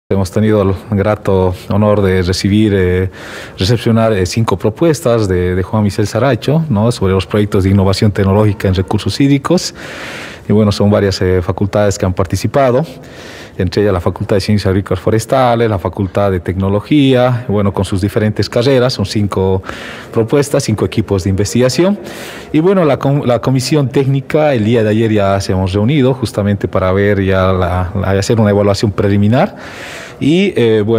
Hemos tenido el grato honor de recepcionar 5 propuestas de Juan Misael Saracho, ¿no?, sobre los proyectos de innovación tecnológica en recursos hídricos. Y bueno, son varias facultades que han participado, entre ellas la Facultad de Ciencias Agrícolas Forestales, la Facultad de Tecnología, bueno, con sus diferentes carreras. Son 5 propuestas, 5 equipos de investigación. Y bueno, la comisión técnica el día de ayer ya se hemos reunido justamente para ver hacer una evaluación preliminar. Y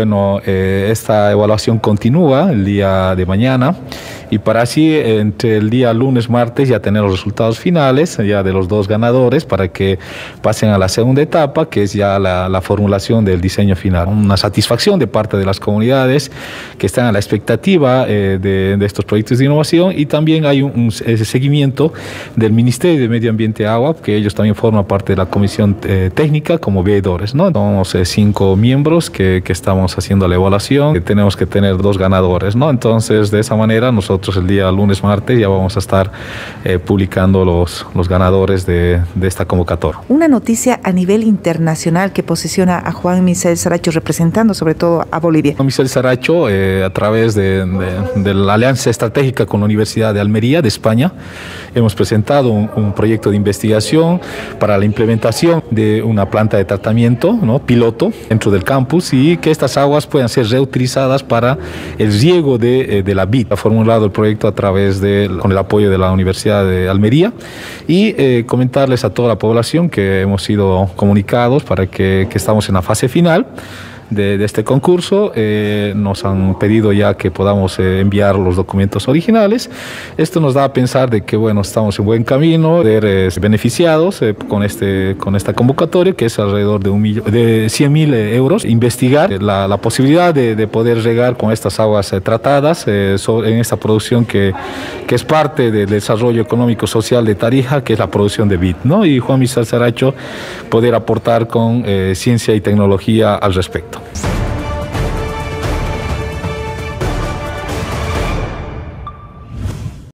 esta evaluación continúa el día de mañana, y para así entre el día lunes, martes ya tener los resultados finales ya de los 2 ganadores, para que pasen a la segunda etapa, que es ya la formulación del diseño final. Una satisfacción de parte de las comunidades que están a la expectativa de estos proyectos de innovación, y también hay ese seguimiento del Ministerio de Medio Ambiente y Agua, que ellos también forman parte de la comisión técnica como veedores, ¿no? Somos 5 miembros que estamos haciendo la evaluación, que tenemos que tener 2 ganadores, ¿no? Entonces, de esa manera, nosotros el día lunes, martes ya vamos a estar publicando los ganadores de esta convocatoria. Una noticia a nivel internacional que posiciona a Juan Misael Saracho representando sobre todo a Bolivia. Juan Misael Saracho, a través de la alianza estratégica con la Universidad de Almería de España, hemos presentado un proyecto de investigación para la implementación de una planta de tratamiento, ¿no?, piloto dentro del campus, y que estas aguas puedan ser reutilizadas para el riego de la vid. Ha formulado el proyecto a través con el apoyo de la Universidad de Almería, y comentarles a toda la población que hemos sido comunicados para que estamos en la fase final de este concurso. Nos han pedido ya que podamos enviar los documentos originales. Esto nos da a pensar de que, bueno, estamos en buen camino, de beneficiados con esta convocatoria, que es alrededor de 100.000 euros. Investigar la posibilidad de poder regar con estas aguas tratadas en esta producción que es parte del desarrollo económico social de Tarija, que es la producción de vid, ¿no? Y Juan Misael Saracho poder aportar con ciencia y tecnología al respecto.